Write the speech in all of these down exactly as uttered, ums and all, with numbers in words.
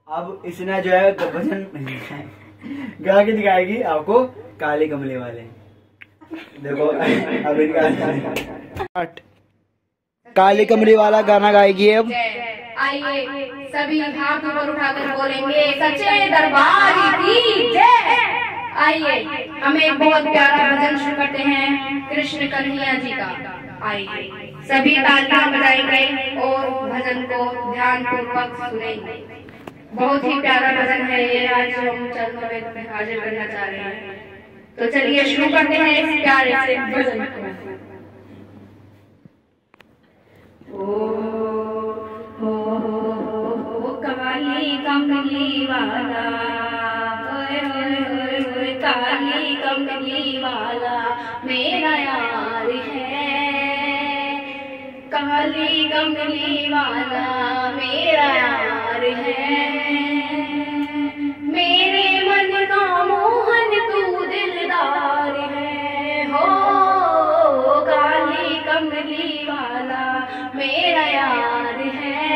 अब इसने जो है भजन गा के दिखाएगी आपको काले कमले वाले। देखो अब इनका काले कमले वाला गाना गाएगी अब। आइए सभी हाथ ऊपर उठाकर बोलेंगे सच्चे दरबार की जय। आइए हम एक बहुत प्यारा भजन शुरू करते हैं कृष्ण कन्हैया जी का। आइए सभी तालियां बजाएंगे और भजन को ध्यान पूर्वक सुनेंगे। बहुत ही प्यारा भजन है ये, आज हम चरणों में हाजिर करना चाह रहे हैं। तो चलिए शुरू करते हैं इस प्यारे से भजन को। ओ हो हो काली कमली वाला, ओए ओए ओए ओए काली कमली वाला मेरा यार है। काली कमली वाला मेरा यार है। मेरे मन का मोहन तू दिलदार है। हो काली कमली वाला मेरा यार है।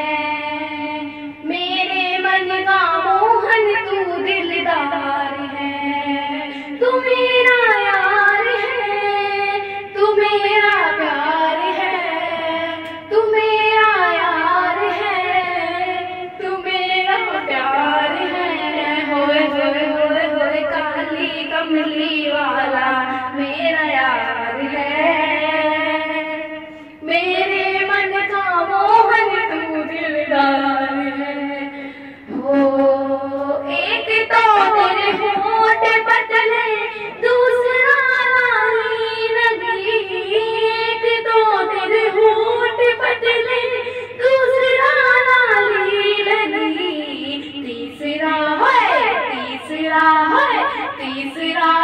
मेरे मन का मोहन तू दिलदार है। तू मेरा यार है, तू मेरा प्यार है। तू मेरा यार है, तू मेरा प्यार है। होए होए होए होए काली कमली वाला मेरा यार है। मेरे मन का मोहन तू दिलदार है। हो एक तो तेरे होठ पतले, दूसरा लाली नगरी। एक तो तेरे होठ पतले, दूसरा लाली नगरी। तीसरा है तीसरा है तीसरा